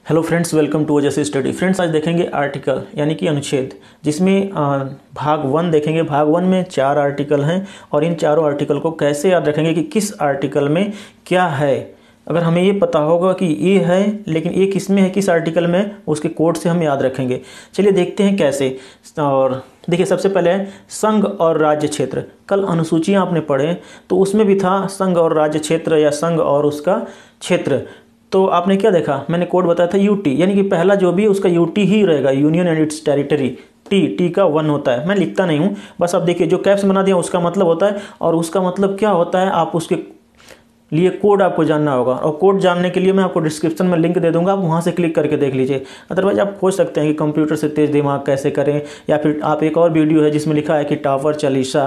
Hello friends, welcome to Ojas study. Friends, आज देखेंगे article यानी कि अनुच्छेद, जिसमें भाग 1 देखेंगे। भाग 1 में 4 आर्टिकल हैं और इन चारों आर्टिकल को कैसे याद रखेंगे कि किस आर्टिकल में क्या है। अगर हमें ये पता होगा कि ये है लेकिन ये किस में है, किस आर्टिकल में, उसके कोड से हम याद रखेंगे। चलिए देखते हैं कैसे। और देखिए, सबसे पहले है संघ और राज्य क्षेत्र। कल अनुसूचियाँ आपने पढ़े तो उसमें भी था संघ और राज्य क्षेत्र या संघ और उसका क्षेत्र। तो आपने क्या देखा, मैंने कोड बताया था यूटी, यानी कि पहला जो भी उसका यूटी ही रहेगा, union and its territory. T का 1 होता है, मैं लिखता नहीं हूँ, बस आप देखिए जो कैप्स बना दिया उसका मतलब होता है। और उसका मतलब क्या होता है, आप उसके लिए कोड आपको जानना होगा। और कोड जानने के लिए मैं आपको डिस्क्रिप्शन में लिंक दे दूंगा, आप वहाँ से क्लिक करके देख लीजिए। अदरवाइज आप खोज सकते हैं कि कंप्यूटर से तेज दिमाग कैसे करें, या फिर आप एक और वीडियो है जिसमें लिखा है कि टावर चालीसा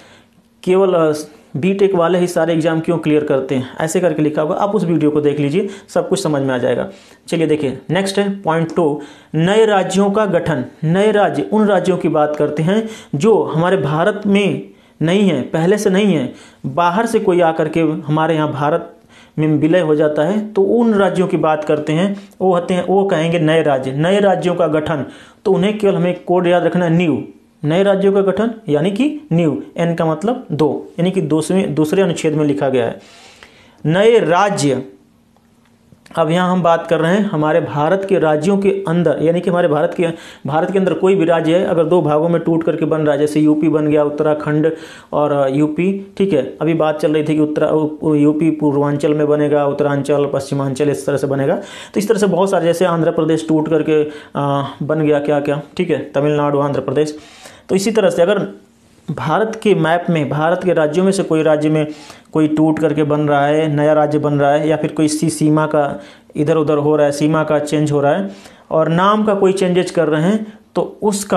केवल बीटेक वाले ही सारे एग्जाम क्यों क्लियर करते हैं, ऐसे करके लिखा होगा। आप उस वीडियो को देख लीजिए, सब कुछ समझ में आ जाएगा। चलिए देखिए, नेक्स्ट है पॉइंट 2, नए राज्यों का गठन। नए राज्य उन राज्यों की बात करते हैं जो हमारे भारत में नहीं है, पहले से नहीं है, बाहर से कोई आकर के हमारे यहाँ भारत में विलय हो जाता है, तो उन राज्यों की बात करते हैं। वो होते हैं, वो कहेंगे नए राज्य। नए राज्यों का गठन, तो उन्हें केवल हमें कोड याद रखना है, न्यू। नए राज्यों का गठन यानी कि न्यू, एन का मतलब 2, यानी कि दूसरे अनुच्छेद में लिखा गया है नए राज्य। अब यहाँ हम बात कर रहे हैं हमारे भारत के राज्यों के अंदर, यानी कि हमारे भारत के अंदर कोई भी राज्य है, अगर 2 भागों में टूट करके बन रहा है, जैसे यूपी बन गया, उत्तराखंड और यूपी, ठीक है। अभी बात चल रही थी कि यूपी पूर्वांचल में बनेगा, उत्तरांचल पश्चिमांचल इस तरह से बनेगा। तो इस तरह से बहुत सारे, जैसे आंध्र प्रदेश टूट करके बन गया क्या क्या, ठीक है, तमिलनाडु आंध्र प्रदेश। तो इसी तरह से अगर भारत के मैप में, भारत के राज्यों में से कोई राज्य में कोई टूट करके बन रहा है, नया राज्य बन रहा है, या फिर कोई सीमा का इधर उधर हो रहा है, सीमा का चेंज हो रहा है और नाम का कोई चेंजेस कर रहे हैं, तो उसका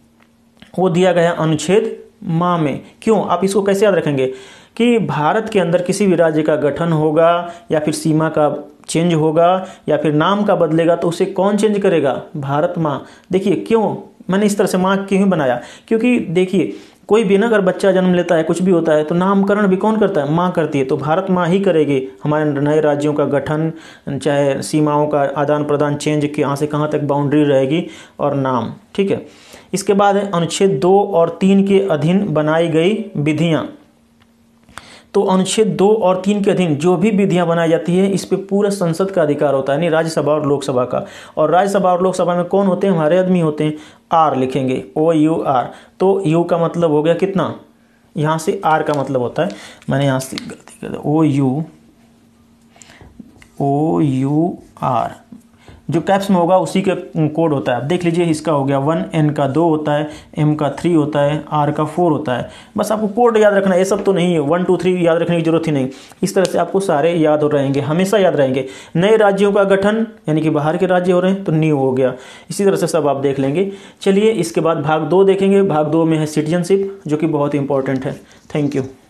वो दिया गया अनुच्छेद माह में। क्यों, आप इसको कैसे याद रखेंगे कि भारत के अंदर किसी भी राज्य का गठन होगा या फिर सीमा का चेंज होगा या फिर नाम का बदलेगा, तो उसे कौन चेंज करेगा, भारत माँ। देखिए क्यों मैंने इस तरह से माँ क्यों बनाया, क्योंकि देखिए कोई भी ना अगर बच्चा जन्म लेता है, कुछ भी होता है, तो नामकरण भी कौन करता है, माँ करती है। तो भारत माँ ही करेगी हमारे नए राज्यों का गठन, चाहे सीमाओं का आदान प्रदान, चेंज कहाँ से कहाँ तक बाउंड्री रहेगी और नाम, ठीक है। इसके बाद है अनुच्छेद 2 और 3 के अधीन बनाई गई विधियाँ। तो अनुच्छेद 2 और 3 के अधीन जो भी विधियां बनाई जाती है, इस पे पूरा संसद का अधिकार होता है, यानी राज्यसभा और लोकसभा का। और राज्यसभा और लोकसभा में कौन होते हैं, हमारे आदमी होते हैं। आर लिखेंगे, OUR। तो यू का मतलब हो गया कितना, यहाँ से आर का मतलब होता है, मैंने यहाँ से गलती कर दिया, OUR जो कैप्स में होगा उसी के कोड होता है। आप देख लीजिए, इसका हो गया 1, N का 2 होता है, M का 3 होता है, R का 4 होता है। बस आपको कोड याद रखना है, ये सब तो नहीं है, 1 2 3 याद रखने की जरूरत ही नहीं। इस तरह से आपको सारे याद हो रहेंगे, हमेशा याद रहेंगे। नए राज्यों का गठन यानी कि बाहर के राज्य हो रहे हैं, तो न्यू हो गया। इसी तरह से सब आप देख लेंगे। चलिए इसके बाद भाग 2 देखेंगे। भाग 2 में है सिटीजनशिप, जो कि बहुत इंपॉर्टेंट है। Thank you.